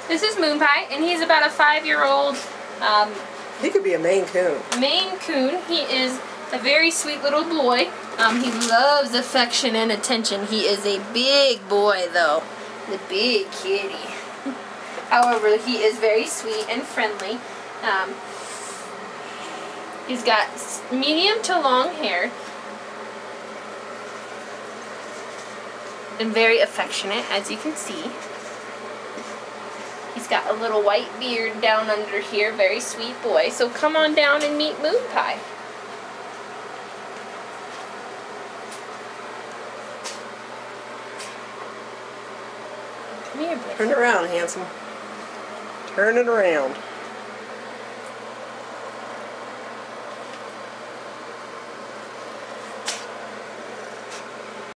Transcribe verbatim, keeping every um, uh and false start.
This is Moonpie, and he's about a five-year-old um, he could be a Maine Coon. Maine Coon. He is a very sweet little boy. Um, he loves affection and attention. He is a big boy, though. The big kitty. However, he is very sweet and friendly. Um, he's got medium to long hair. And very affectionate, as you can see. He's got a little white beard down under here. Very sweet boy. So come on down and meet Moonpie. Come here, buddy. Turn it around, handsome. Turn it around.